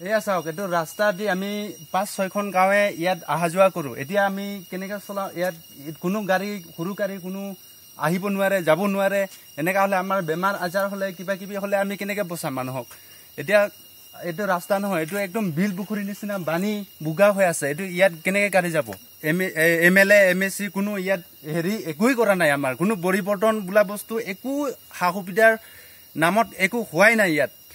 এয়া চাওক এইটো ৰাস্তা দি আমি 5-6খন গাঁৱে ইয়াত অহা যোৱা কৰো এতিয়া আমি কেনেকৈ চলাওঁ ইয়াত কোনো গাড়ী সৰু গাড়ী কোনো আহিব নোৱাৰে যাব নোৱাৰে এনেকা হলে আমাৰ বেমাৰ আজাৰ হলে কিবা কিবি হলে আমি কেনেকৈ বচাম মানুহক এতিয়া এইটো ৰাস্তা নহয় এইটো একদম বিল পুখুৰী নিচিনা বানি বুগা হৈ আছে এইটো ইয়াত কেনেকৈ গাড়ী যাব MLA MSC কোনো ইয়াত হেৰি একোই কৰা নাই আমাৰ কোনো পৰিৱৰ্তন বোলা বস্তু একো সা সুবিধাৰ নামত একো হোৱাই নাই ইয়াত